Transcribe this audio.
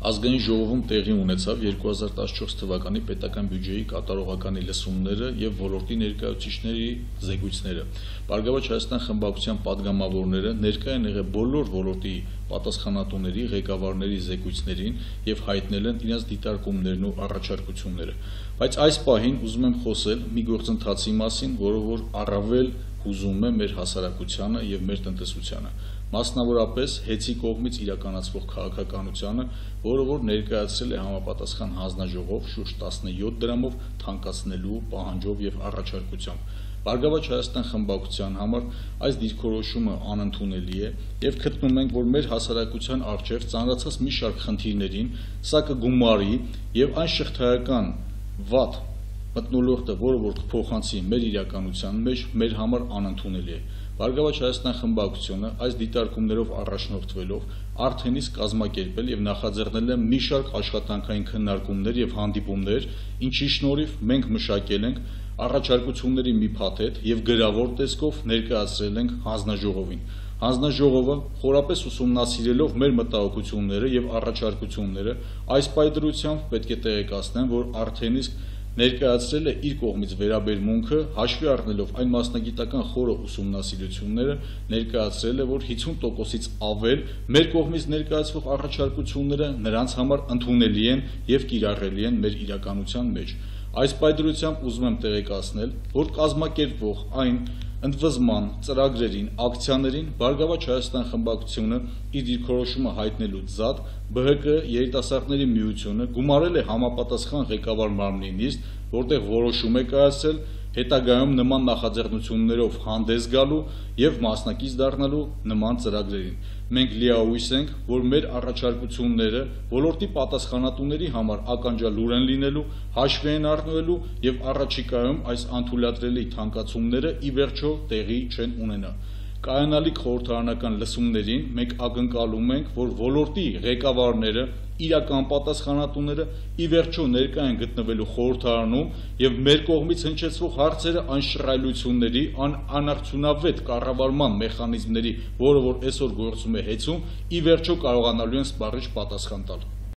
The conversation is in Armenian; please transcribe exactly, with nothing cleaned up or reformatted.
Ազգային ժողովում տեղի ունեցավ երկու հազար տասնչորս թվականի պետական բյուջեի կատարողականի լսումները եւ ոլորտի ներկայացուցիչների զեկույցները։ Բարգավաճ Հայաստան խմբակցության падգամավորները ներկայ են եղել բոլոր ոլորտի պատասխանատուների, ղեկավարների զեկույցներին եւ հայտնել են իրենց դիտարկումներն ու առաջարկությունները։ Բայց այս պահին ուզում եմ խոսել մի գործընթացի մասին, որը որ առավել հուզում է մեր հասարակությանը եւ մեր տնտեսությանը։ Մասնավորապես հեծի կողմից իրականացվող քաղաքականությանը, որը որ ներկայացրել է համապատասխան հանձնաժողով շուրջ տասնյոթ դրամով թանկացնելու պահանջով եւ առաջարկությամբ։ Բարգավաճ Հայաստան խմբակցության համար այս դիրքորոշումը անընդունելի է եւ գտնում ենք, որ մեր հասարակության առջեւ ծանրացած մի շարք խնդիրներին սա կգումարի եւ այն շղթայական վատ մթնոլորտը, որը որ կփոխանցի մեր իրականության մեջ, մեր համար անընդունելի է։ Բարգավաճ Հայաստան խմբակցությունը այս դիտարկումներով առաջնորդվելով արդեն իսկ կազմակերպել եւ նախաձեռնել է մի շարք աշխատանքային քննարկումներ եւ հանդիպումներ, ինչի շնորհիվ մենք մշակել ենք առաջարկությունների մի փաթեթ եւ գրավոր տեսքով ներկայացրել ենք հանձնաժողովին։ Հանձնաժողովը խորապես ուսումնասիրելով մեր մտահոգությունները եւ առաջարկությունները, այս պայծրությամբ պետք է տեղեկացնեմ, որ արդեն իսկ ներկայացրել է իր կողմից վերաբերմունքը, հաշվի առնելով այն մասնագիտական խորը ուսումնասիրությունները, ներկայացրել է, որ հիսուն տոկոսից ավել մեր կողմից ներկայացվող առաջարկությունները նրանց համար ընդունելի են եւ կիրառելի են մեր իրականության մեջ։ Այս պայծրությամբ ուզում եմ տեղեկացնել, որ կազմակերպվող այն ընդվզման ծրագրերին, ակցիաներին Բարգավաճ Հայաստան խմբակցությունը իր դիրքորոշումը հայտնելուց զատ B H K երիտասարդների միությունը գումարել է համապատասխան ղեկավար մարմնի նիստ, որտեղ որոշում է կայացրել հետագայում նման նախաձեռնություններով հանդես գալու եւ մասնակից դառնալու նման ծրագրերին։ Մենք լիահույս ենք, որ մեր առաջարկությունները ոլորտի պատասխանատուների համար ականջալուր են լինելու, հաշվի են առնվելու եւ առաջիկայում այս անթույլատրելի թանկացումները ի վերջո տեղի չեն ունենա։ Կայանալիք խորհրդարանական լսումներին մենք ակնկալում ենք, որ ոլորտի ղեկավարները, իրական պատասխանատուները ի վերջո ներկա են գտնվելու խորհրդարանում եւ մեր կողմից հնչեցվող հարցերը անշռայլությունների, անարդյունավետ կառավարման մեխանիզմների, որը որ այսօր գործում է հեծում, ի վերջո կարողանալու են սպառիչ պատասխան տալ։